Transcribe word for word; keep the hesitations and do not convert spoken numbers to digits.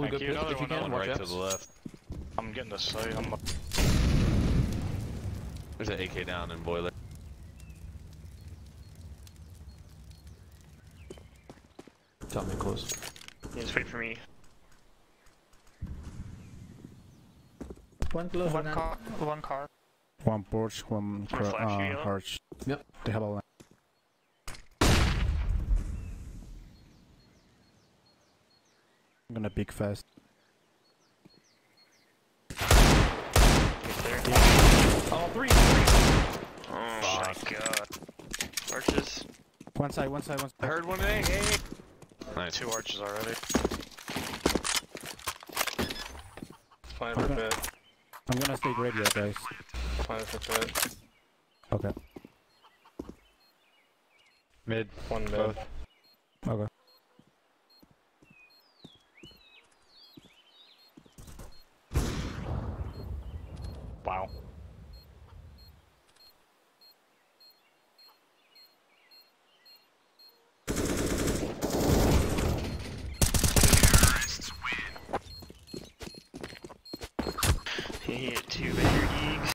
Probably Thank good you. pit Another if you one, can. another Watch right out. to the left. I'm getting the site. I'm. There's an A K down in boiler. Tell me close. Yeah, just wait for me. One close, One one car. One car. One porch, one Your cr- flash, uh, you know? arch. Yep. They have a line. I'm gonna peek fast. Right there. Oh, three, three. Oh my god. Arches. One side, one side, one I side. heard one A. Hey. Nice. Two arches already. Fine I'm for gonna, pit. I'm gonna stay radio, guys. Fine for pit. Okay. Mid. One mid. Okay. Wow.